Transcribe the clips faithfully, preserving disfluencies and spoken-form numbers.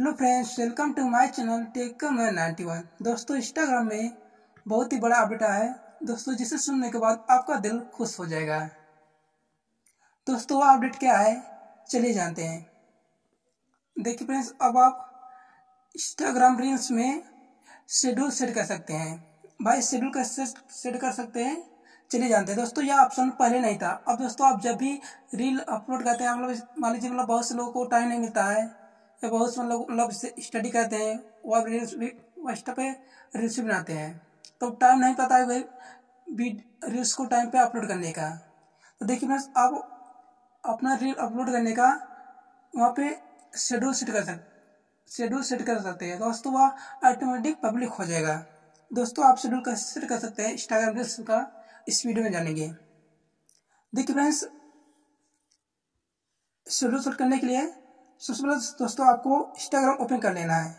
Hello friends, welcome to my channel tech ninety one. दोस्तों, Instagram में बहुत ही बड़ा अपडेट आया है दोस्तों, जिसे सुनने के बाद आपका दिल खुश हो जाएगा। दोस्तों, वो अपडेट क्या है, चलिए जानते हैं। देखिए फ्रेंड्स, अब आप इंस्टाग्राम रील्स में शेड्यूल सेट कर सकते हैं। भाई शेड्यूल कैसे सेट कर सकते हैं, चलिए जानते हैं। दोस्तों, यह ऑप्शन पहले नहीं था। अब दोस्तों, आप जब भी रील अपलोड करते हैं, मतलब मान लीजिए मतलब बहुत से लोगों को टाइम नहीं मिलता है या बहुत से लोग मतलब स्टडी करते हैं, वो आप रील्स भी इंस्टा पे रील्स भी बनाते हैं, तो टाइम नहीं पाता है भाई रील्स को टाइम पे अपलोड करने का। तो देखिए फ्रेंड्स, आप अपना रील अपलोड करने का वहाँ पे शेड्यूल सेट कर सकते शेड्यूल सेट कर सकते हैं दोस्तों, वह ऑटोमेटिक पब्लिक हो जाएगा। दोस्तों, आप शेड्यूल कैसे सेट कर सकते हैं इंस्टाग्राम रील्स का, इस वीडियो में जानेंगे। देखिए फ्रेंड्स, शेड्यूल सेट करने के लिए सबसे पहले दोस्तों आपको इंस्टाग्राम ओपन कर लेना है।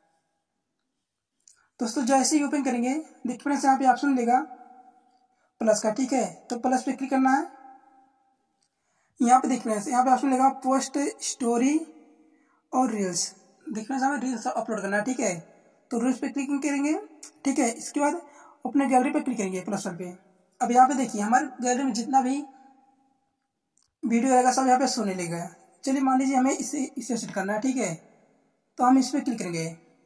दोस्तों, जैसे ही ओपन करेंगे, देखिए फ्रेंड्स, यहाँ पे ऑप्शन मिलेगा प्लस का, ठीक है। तो प्लस पे क्लिक करना है। यहाँ पे देखिए फ्रेंड्स, यहाँ पे ऑप्शन मिलेगा पोस्ट स्टोरी और रील्स। देखिए फ्रेंड्स, हमें रील्स अपलोड करना है, ठीक है। तो रील्स पे क्लिक करेंगे, ठीक है। इसके बाद अपने गैलरी पे क्लिक करेंगे प्लस पे। अब यहाँ पे देखिए, हमारे गैलरी में जितना भी वीडियो रहेगा सब यहाँ पे सोने लगेगा। चलिए मान लीजिए हमें इसे इसे सेट करना है, ठीक है। तो हम इस पर क्लिक करेंगे।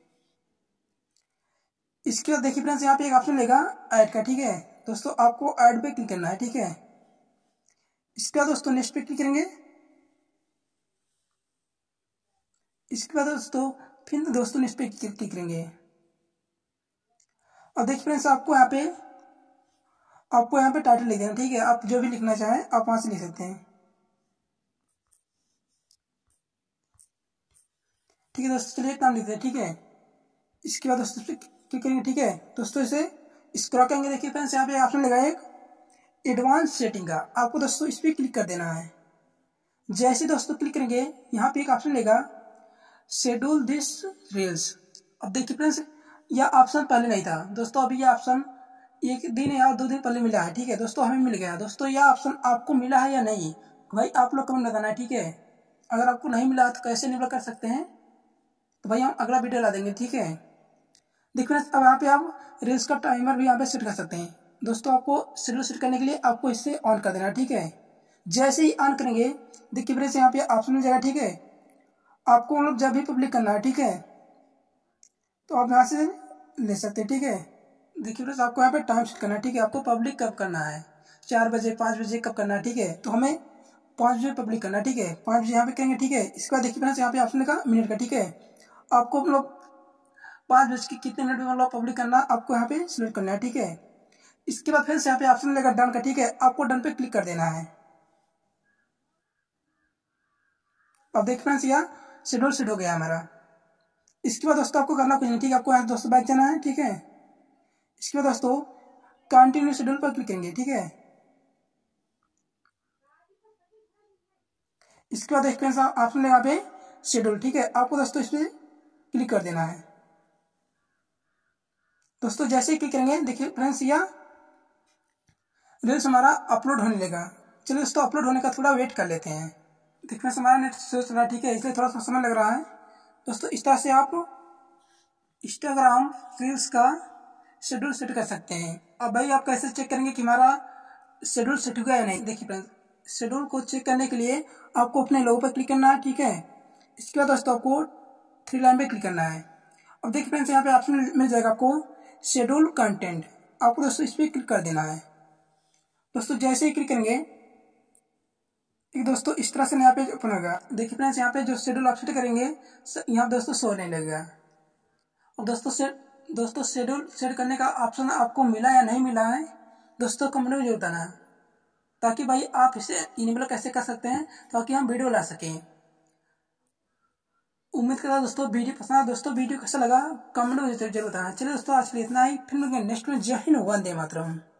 इसके बाद देखिए फ्रेंड्स, यहाँ पे एक ऑप्शन लेगा ऐड का, ठीक है। दोस्तों, आपको ऐड पे क्लिक करना है, ठीक है। इसके बाद दोस्तों नेक्स्ट पे क्लिक करेंगे। इसके बाद दोस्तों फिर दोस्तों नेक्स्ट पे क्लिक करेंगे। और देखिए फ्रेंड्स, आपको यहाँ पे आपको यहाँ पे टाइटल लिख देना, ठीक है। आप जो भी लिखना चाहें आप वहां से लिख सकते हैं, ठीक है दोस्तों। चलिए एक नाम लिखते हैं, ठीक है। इसके बाद दोस्तों क्लिक करेंगे, ठीक है। दोस्तों इसे स्क्रॉल करेंगे। देखिए फ्रेंड्स, यहाँ पे ऑप्शन लगा एक एडवांस सेटिंग का, आपको दोस्तों इस पर क्लिक कर देना है। जैसे दोस्तों क्लिक करेंगे, यहाँ पे एक ऑप्शन लेगा शेड्यूल दिस रील्स। अब देखिए फ्रेंड्स, यह ऑप्शन पहले नहीं था दोस्तों, अभी यह ऑप्शन एक दिन या दो दिन पहले मिला है, ठीक है दोस्तों, हमें मिल गया। दोस्तों, यह ऑप्शन आपको मिला है या नहीं, भाई आप लोग कमेंट बताना है, ठीक है। अगर आपको नहीं मिला तो कैसे इनेबल कर सकते हैं, तो भाई हम अगला वीडियो ला देंगे, ठीक है। देखिए अब यहाँ पे आप रील्स का टाइमर भी यहाँ पे सेट कर सकते हैं। दोस्तों, आपको शेड्यूल सेट करने के लिए आपको इसे ऑन कर देना है, ठीक है। जैसे ही ऑन करेंगे, देखिए फ्रेंड्स, यहाँ पे ऑप्शन मिल जाएगा, ठीक है। आपको मतलब जब भी पब्लिक करना है, ठीक है, तो आप यहाँ से ले सकते हैं, ठीक है। देखिए फ्रेंड्स, आपको यहाँ पे टाइम सेट करना है, ठीक है। आपको पब्लिक कब करना है, चार बजे पाँच बजे कब करना है, ठीक है। तो हमें पाँच बजे पब्लिक करना है, ठीक है। पाँच बजे यहाँ पे करेंगे, ठीक है। इसके बाद देखिए फ्रेंड्स, यहाँ पे ऑप्शन लगा मिनट का, ठीक है। आपको मतलब पाँच बज के कितने मिनट में मतलब पब्लिक करना आपको यहाँ पे सिलेक्ट करना है, ठीक है। इसके बाद फिर से यहाँ पे ऑप्शन मिलेगा डन का, ठीक है। आपको डन पे क्लिक कर देना है। अब देखिए फ्रेंड्स, यह शेड्यूल सेट हो गया हमारा। इसके बाद दोस्तों आपको करना कुछ नहीं, ठीक है। आपको यहाँ दोस्तों बैक जाना है, ठीक है। इसके बाद दोस्तों कंटिन्यू शेड्यूल पर क्लिक करेंगे, ठीक है। इसके बाद देखिए फ्रेंड्स, ऑप्शन लगा यहाँ पे शेड्यूल, ठीक है। आपको दोस्तों इस पर क्लिक कर देना है। दोस्तों, जैसे ही क्लिक करेंगे, देखिए फ्रेंड्स, यह रील्स हमारा अपलोड होने लगा। चलिए दोस्तों, अपलोड होने का थोड़ा वेट कर लेते हैं। देखिए फ्रेंड्स, हमारा नेट स्लो चल रहा है, ठीक है, इसलिए थोड़ा सा समय लग रहा है। दोस्तों, इस तरह से आप इंस्टाग्राम रील्स का शेड्यूल सेट कर सकते हैं। अब भाई आप कैसे चेक करेंगे कि हमारा शेड्यूल सेट हो गया या नहीं। देखिए फ्रेंड्स, शेड्यूल को चेक करने के लिए आपको अपने लोगो पर क्लिक करना है, ठीक है। इसके बाद दोस्तों आपको थ्री लाइन पे क्लिक करना है। अब देखिए फ्रेंड्स, यहाँ पे ऑप्शन मिल जाएगा आपको शेड्यूल कंटेंट। आपको दोस्तों इस पर क्लिक कर देना है। दोस्तों, जैसे ही क्लिक करेंगे, एक दोस्तों इस तरह से यहाँ पे ओपन होगा। देखिए फ्रेंड्स, यहाँ पे जो शेड्यूल आप सेट करेंगे यहाँ दोस्तों शो नहीं लगेगा। और दोस्तों से दोस्तों शेड्यूल सेट करने का ऑप्शन आपको मिला या नहीं मिला है, दोस्तों कमेंट में जरूर बताना, ताकि भाई आप इसे इनेबल कैसे कर सकते हैं, ताकि हम वीडियो ला सकें। उम्मीद करता हूं दोस्तों वीडियो पसंद आया। दोस्तों, वीडियो कैसा लगा कमेंट में जरूर बताना। चलिए दोस्तों, आज के लिए इतना ही, फिर मिलेंगे नेक्स्ट में। जय हिंद, वंदे मातरम।